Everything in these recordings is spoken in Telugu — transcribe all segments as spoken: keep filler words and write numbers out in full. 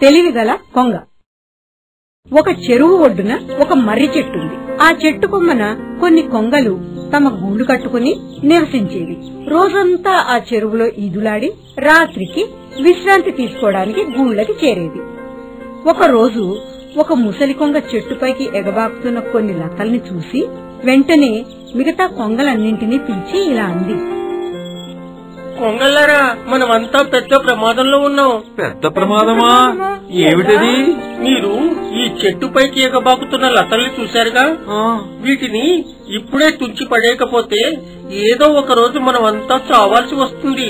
తెలివిగల కొంగ. ఒక చెరువు ఒడ్డున ఒక మర్రి చెట్టు ఉంది. ఆ చెట్టు కొమ్మన కొన్ని కొంగలు తమ గూడు కట్టుకుని నివసించేవి. రోజంతా ఆ చెరువులో ఈదులాడి రాత్రికి విశ్రాంతి తీసుకోవడానికి గూళ్ళకి చేరేది. ఒకరోజు ఒక ముసలి కొంగ చెట్టుపైకి ఎగబాకుతున్న కొన్ని లతల్ని చూసి వెంటనే మిగతా కొంగలన్నింటినీ పిలిచి ఇలా అంది. కొంగల్లారా, మనమంతా పెద్ద ప్రమాదంలో ఉన్నాం. పెద్ద ప్రమాదమా? ఏమిటది? మీరు ఈ చెట్టుపైకి ఎగబాకుతున్న లతల్ని చూశారుగా, వీటిని ఇప్పుడే తుంచి పడేయకపోతే ఏదో ఒక రోజు మనం అంతా చావాల్సి వస్తుంది.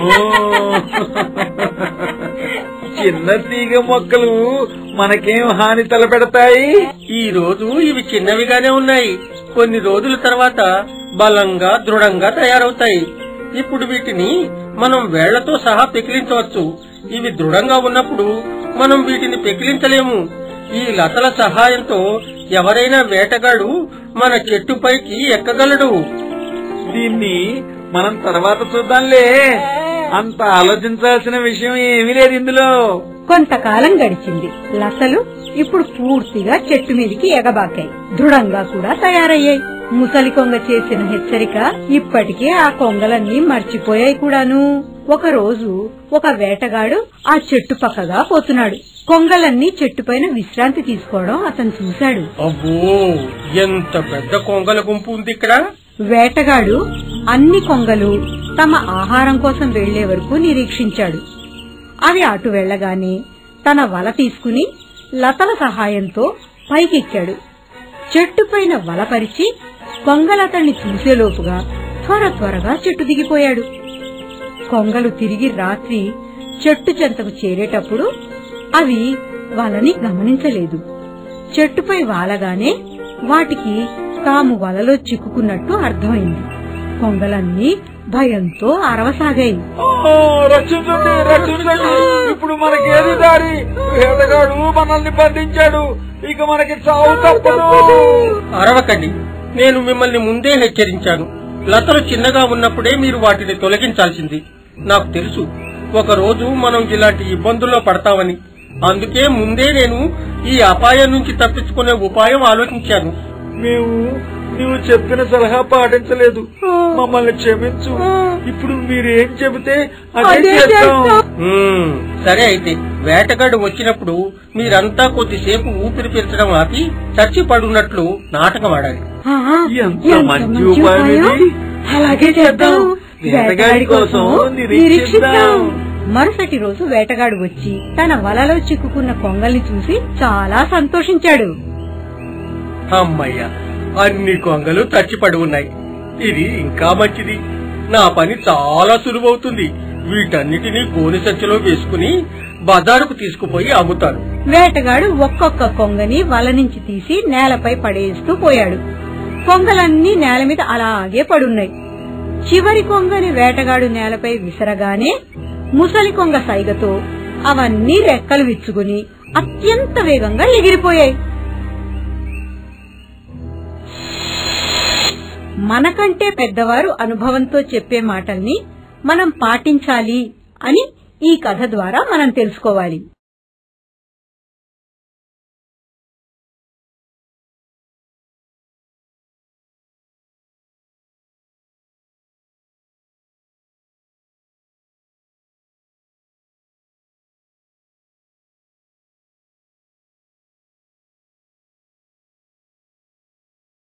చిన్న తీగ మొక్కలు మనకేం హాని తలపెడతాయి? ఈ రోజు ఇవి చిన్నవిగానే ఉన్నాయి, కొన్ని రోజుల తర్వాత బలంగా దృఢంగా తయారవుతాయి. ఇప్పుడు వీటిని మనం వేళ్లతో సహా పెకిలించవచ్చు. ఇవి దృఢంగా ఉన్నప్పుడు మనం వీటిని పెకిలించలేము. ఈ లతల సహాయంతో ఎవరైనా వేటగాడు మన చెట్టుపైకి ఎక్కగలడు. దీన్ని మనం తర్వాత చూద్దాంలే, అంత ఆలోచించాల్సిన విషయం ఏమీ లేదు ఇందులో. కొంతకాలం గడిచింది. లతలు ఇప్పుడు పూర్తిగా చెట్టు మీదికి ఎగబాకాయి, దృఢంగా కూడా తయారయ్యాయి. ముసలి కొంగ చేసిన హెచ్చరిక ఇప్పటికే ఆ కొంగలన్నీ మర్చిపోయాయి కూడాను. ఒకరోజు ఒక వేటగాడు ఆ చెట్టు పక్కగా పోతున్నాడు. కొంగలన్నీ చెట్టుపైన విశ్రాంతి తీసుకోవడం అతను చూశాడు. అబ్బో, ఎంత పెద్ద కొంగల గుంపు ఉంది ఇక్కడ. వేటగాడు అన్ని కొంగలు తమ ఆహారం కోసం వెళ్లే వరకు నిరీక్షించాడు. అవి అటు వెళ్లగానే తన వల తీసుకుని లతల సహాయంతో పైకెక్కాడు. చెట్టుపైన వల పరిచి కొంగలతన్ని చూసేలోపుగా త్వర త్వరగా చెట్టు దిగిపోయాడు. కొంగలు తిరిగి రాత్రి చెట్టు చెంతకు చేరేటప్పుడు అవి వలని గమనించలేదు. చెట్టుపై వాలగానే వాటికి తాము వలలో చిక్కుకున్నట్టు అర్థమైంది. కొంగలన్నీ భయంతో అరవసాగాయి. రక్షించండి, రక్షించండి, ఇప్పుడు మనకేది దారి? వేటగాడు మనల్ని బంధించాడు, ఇక మనకి చావు తప్పదు. అరవకండి, నేను మిమ్మల్ని ముందే హెచ్చరించాను. లతలు చిన్నగా ఉన్నప్పుడే మీరు వాటిని తొలగించాల్సింది. నాకు తెలుసు ఒక రోజు మనం ఇలాంటి ఇబ్బందుల్లో పడతామని. అందుకే ముందే నేను ఈ అపాయం నుంచి తప్పించుకునే ఉపాయం ఆలోచించాను. మేము నువ్వు చెప్పిన సలహా పాటించలేదు, మమ్మల్ని క్షమించు. ఇప్పుడు మీరేం చెబితే అదే చేద్దాం. సరే అయితే, వేటగాడు వచ్చినప్పుడు మీరంతా కొద్దిసేపు ఊపిరి పీల్చడం ఆపి చచ్చి పడున్నట్లు నాటకం ఆడాలి. ఎంత మంచి ఉపాయం ఇది! అలాగే చేద్దాం. వేటగాడి కోసం నిరీక్షిద్దాం. మరుసటి రోజు వేటగాడు వచ్చి తన వలలో చిక్కుకున్న కొంగల్ని చూసి చాలా సంతోషించాడు. అమ్మయ్య, అన్ని కొంగలు చచ్చిపడి ఉన్నాయి. ఇది ఇంకా మంచిది. నా పని చాలా సులువవుతుంది. వీటన్నిటినీ గోనె సంచిలో వేసుకుని బజారుకు తీసుకుపోయి అమ్ముతాను. వేటగాడు ఒక్కొక్క కొంగని వల నుంచి తీసి నేలపై పడేస్తూ పోయాడు. కొంగలన్నీ నేల మీద అలాగే పడున్నాయి. చివరి కొంగని వేటగాడు నేలపై విసరగానే ముసలి కొంగ సైగతో అవన్నీ రెక్కలు విచ్చుకుని అత్యంత వేగంగా ఎగిరిపోయాయి. మనకంటే పెద్దవారు అనుభవంతో చెప్పే మాటల్ని మనం పాటించాలి అని ఈ కథ ద్వారా మనం తెలుసుకోవాలి.